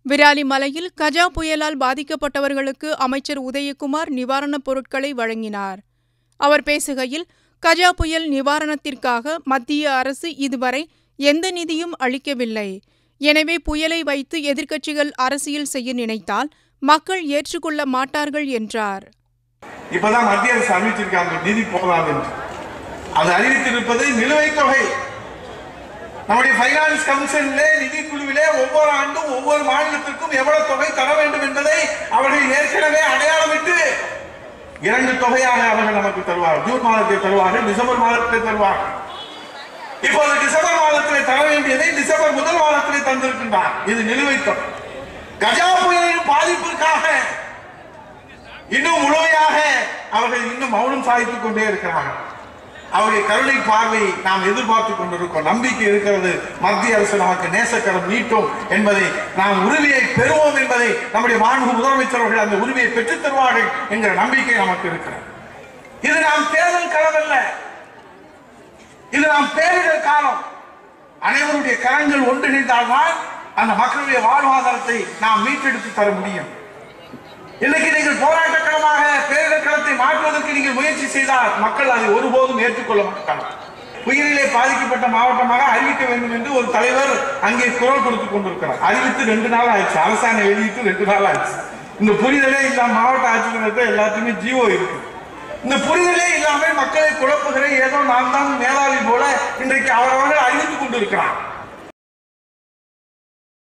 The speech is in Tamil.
விராலிமலையில் கஜா புயலால் பாதிக்கப்பட்டவர்களுக்கு அமைச்சர் உதயகுமார் நிவாரணப் பொருட்களை வழங்கினார். அவர் பேசுகையில், கஜா புயல் நிவாரணத்திற்காக மத்திய அரசு இதுவரை எந்த நிதியும் அளிக்கவில்லை. எனவே புயலை வைத்து எதிர்க்கட்சிகள் அரசியல் செய்ய நினைத்தால் மக்கள் ஏற்றுக்கொள்ள மாட்டார்கள் என்றார். இப்பதான் மத்திய அரசு அறிவிச்சிருக்காங்க நிதி போதாது என்று. அது அறிவித்திருப்பது நிலுவைத் தொகை. நம்முடைய பைனான்ஸ் கமிஷனிலே நிதி குழுவிலே ஒவ்வொரு ஆண்டும் ஒவ்வொரு மாநிலத்திற்கும் எவ்வளவு தொகை தர வேண்டும் என்பதை அவர்கள் ஏற்கனவே அடையாளமிட்டு 2 தொகையாக அவர்கள் நமக்கு தருவார்கள். ஜூன் மாதத்தை தருவார்கள், டிசம்பர் மாதத்தை தருவார்கள். இப்போது டிசம்பர் மாதத்திலே தர வேண்டியதை டிசம்பர் முதல் மாதத்திலே தந்திருக்கின்றார். இது நிலுவைத் தொகை. கஜா புயலின் பாதிப்பிற்காக இன்னும் முழுமையாக அவர்கள் இன்னும் மௌனம் சாதித்துக் கொண்டே இருக்கிறார்கள். அவருடைய கருணை பார்வை நாம் எதிர்பார்த்துக் கொண்டிருக்கோம். நம்பிக்கை இருக்கிறது. மத்திய அரசு நமக்கு நேசக்கரம் நீட்டும் என்பதை, நாம் உரிமையை பெறுவோம் என்பதை, நம்முடைய மாண்பு முதலமைச்சர் அவர்கள் அந்த உரிமையை பெற்றுத் தருவார்கள் என்கிற நம்பிக்கை நமக்கு இருக்கிறது. இது நாம் தேர்தல் களம் அல்ல, இது நாம் பேரிடர் காலம். அனைவருடைய கரங்கள் ஒன்றிணைந்தால்தான் அந்த மக்களுடைய வாழ்வாதாரத்தை நாம் மீட்டெடுத்து தர முடியும். இன்னைக்கு நீங்கள் போராட்ட களமாக பேரிடர் களத்தை மாற்றுவதற்கு நீங்கள் முயற்சி செய்தால் மக்கள் அதை ஒருபோதும் ஏற்றுக்கொள்ள மாட்டார்கள். புயலிலே பாதிக்கப்பட்ட மாவட்டமாக அறிவிக்க வேண்டும் என்று ஒரு தலைவர் அங்கே குரல் கொடுத்துக் கொண்டிருக்கிறார். அறிவித்து 2 நாள் ஆயிடுச்சு. அரசாங்கம் வெளியிட்டு 2 நாள் ஆயிடுச்சு. இந்த புரிதலே இல்லாம மாவட்ட ஆட்சியர்களுக்கு எல்லாத்துக்குமே ஜீவோ இருக்கு. இந்த புரிதலே இல்லாமல் மக்களை குழப்புகிற ஏதோ நான் தான் மேலாளி போல இன்றைக்கு அவரவர்கள் அறிவித்துக் கொண்டிருக்கிறார்.